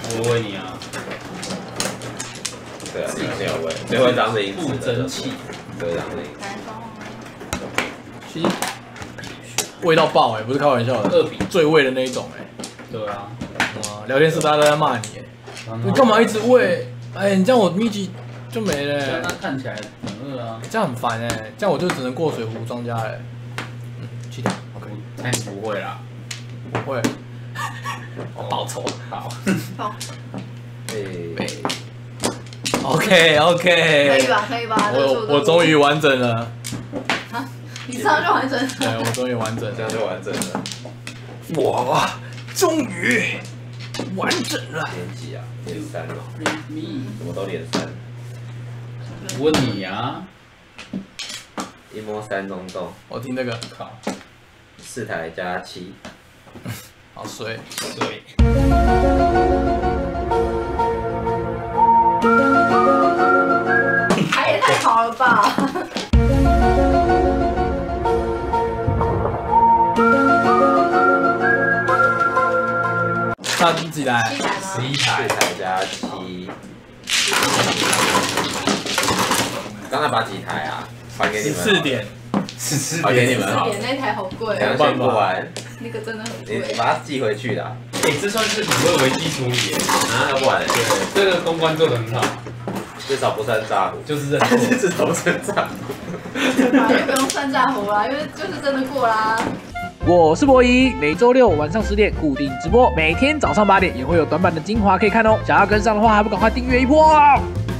我问你啊。 对啊，自己没有味，最后一张是银不争气， 最后一张是银。 其实味道爆不是开玩笑的，2比最味的那一种对啊， 哇，聊天室大家都在骂你你干嘛一直喂？你这样我秘籍就没了。 这样他看起来很饿啊， 这样很烦这样我就只能过水湖庄家7点 ，OK。 猜你不会啦， 不会，我报仇。 好。 OK， 可以吧？可以吧？ 我终于完整了。 你这样就完整了。 对，我终于完整了， 这样就完整了。 哇，终于完整了。 连几啊？连3哦。怎么都连3？ 我问你啊， 一摸3东东。 我听这个， 靠 ，4台加7。 好水。 牌也太好了吧！ 他几台 ？11台，4台加7。刚才把几台啊？还给你们。 14点。 还给你们。 14点那台好贵。 2先不完。 那个真的很贵。 你把它寄回去的。 这算是很会危机处理耶。 要不然对，这个公关做得很好。 至少不算炸糊， 就是认错， 至少不算炸糊。 就不用算炸糊啦，因为就是真的过啦。 我是博仪，每周6晚上10点固定直播，每天早上8点也会有短版的精华可以看哦。想要跟上的话，还不赶快订阅一波！